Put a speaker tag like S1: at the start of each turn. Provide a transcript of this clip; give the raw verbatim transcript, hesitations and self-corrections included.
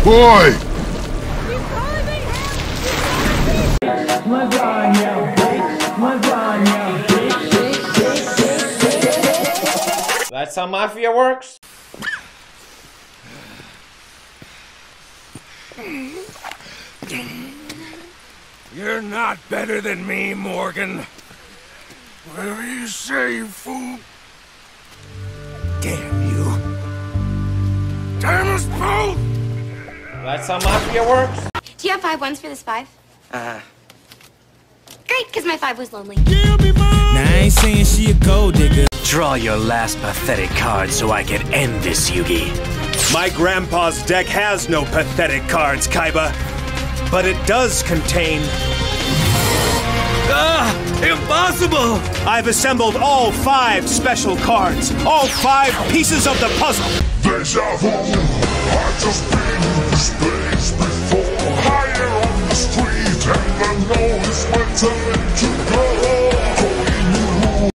S1: Boy!
S2: That's how Mafia works?
S3: You're not better than me, Morgan. Whatever you say, fool. Damn you. Damn us both!
S2: That's how Mafia works?
S4: Do you have five ones for this five?
S2: Uh.
S4: Great, because my five was lonely.
S5: Now I ain't saying she a gold digger.
S6: Draw your last pathetic card so I can end this, Yugi.
S7: My grandpa's deck has no pathetic cards, Kaiba. But it does contain... Ah! Impossible! I've assembled all five special cards. All five pieces of the puzzle.
S1: Deja vu, I've just been in this place before. Higher on the street and the noise went to go.